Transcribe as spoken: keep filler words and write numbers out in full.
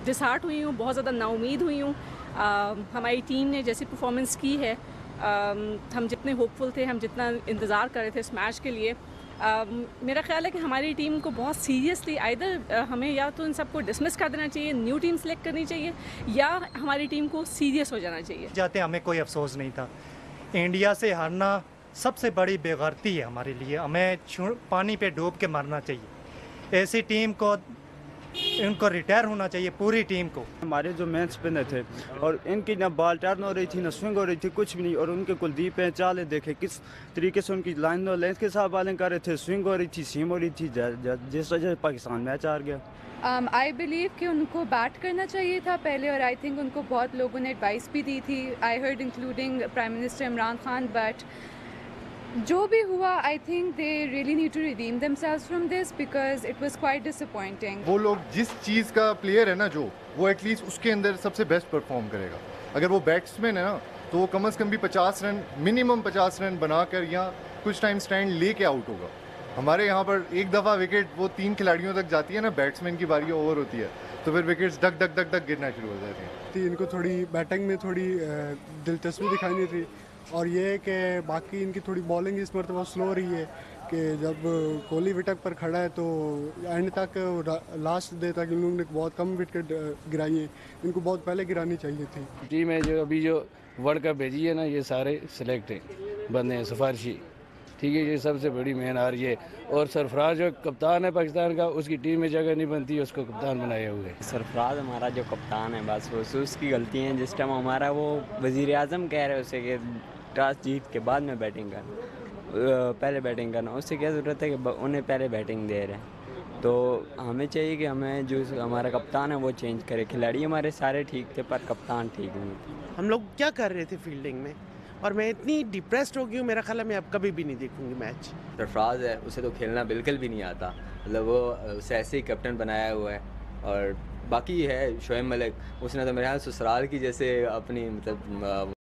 डिसहार्ट हुई हूँ, बहुत ज़्यादा नाउमीद हुई हूँ। हमारी टीम ने जैसी परफॉर्मेंस की है, आ, हम जितने होपफुल थे, हम जितना इंतज़ार कर रहे थे इस मैच के लिए, आ, मेरा ख्याल है कि हमारी टीम को बहुत सीरियसली आइदर हमें या तो इन सबको डिसमिस कर देना चाहिए, न्यू टीम सेलेक्ट करनी चाहिए, या हमारी टीम को सीरियस हो जाना चाहिए। जाते हमें कोई अफसोस नहीं था। इंडिया से हारना सबसे बड़ी बेगैरती है हमारे लिए। हमें पानी पे डूब के मरना चाहिए। ऐसी टीम को इनको रिटायर होना चाहिए, पूरी टीम को। हमारे जो मैच स्पिनर थे और इनकी ना बॉल टर्न हो रही थी, ना स्विंग हो रही थी, कुछ भी नहीं। और उनके कुलदीप हैं, चाले देखे किस तरीके से उनकी लाइन और लेंथ के साथ बॉलिंग कर रहे थे, स्विंग हो रही थी, सीम हो रही थी, जिस वजह से पाकिस्तान मैच हार गया। आई um, बिलीव कि उनको बैट करना चाहिए था पहले, और आई थिंक उनको बहुत लोगों ने एडवाइस भी दी थी, I heard including prime minister Imran Khan. But जो भी हुआ, I think they really need to redeem themselves from this because it was quite disappointing. वो लोग जिस चीज़ का प्लेयर है ना, जो वो एटलीस्ट उसके अंदर सबसे बेस्ट परफॉर्म करेगा। अगर वो बैट्समैन है ना, तो वो कम अज़ कम भी पचास रन, मिनिमम पचास रन बनाकर या कुछ टाइम स्टैंड लेके आउट होगा। हमारे यहाँ पर एक दफ़ा विकेट वो तीन खिलाड़ियों तक जाती है ना, बैट्समैन की बारी ओवर होती है, तो फिर wickets duck duck duck duck गिरना शुरू हो जाती हैं। इनको थोड़ी बैटिंग में थोड़ी दिलचस्पी दिखानी थी, और ये कि बाकी इनकी थोड़ी बॉलिंग इस मरतबा स्लो रही है कि जब कोहली विकेट पर खड़ा है तो एंड तक लास्ट डे तक इन लोगों ने बहुत कम विकेट गिराई है, इनको बहुत पहले गिरानी चाहिए थी। टीम है जो अभी जो वर्ल्ड कप भेजी है ना, ये सारे सिलेक्ट हैं, बंदे हैं सिफारशी, ठीक है। ये सबसे बड़ी मेहनत आ रही है। और सरफराज जो कप्तान है पाकिस्तान का, उसकी टीम में जगह नहीं बनती, उसको कप्तान बनाया हुआ है। सरफराज हमारा जो कप्तान है, बस वो उसकी गलती है। जिस टाइम हमारा वो वज़ीर आज़म कह रहे उसे कि टॉस जीत के बाद में बैटिंग करना, पहले बैटिंग करना, उससे क्या ज़रूरत है कि उन्हें पहले बैटिंग दे रहे हैं। तो हमें चाहिए कि हमें जो हमारा कप्तान है वो चेंज करे। खिलाड़ी हमारे सारे ठीक थे पर कप्तान ठीक नहीं थे। हम लोग क्या कर रहे थे फील्डिंग में, और मैं इतनी डिप्रेस्ड हो गई हूँ, मेरा ख्याल है मैं अब कभी भी नहीं देखूंगी मैच। सरफराज है, उसे तो खेलना बिल्कुल भी नहीं आता, मतलब वो उसे ऐसे ही कैप्टन बनाया हुआ है। और बाकी है शोएब मलिक, उसने तो मेरे ख्याल ससुराल की जैसे अपनी मतलब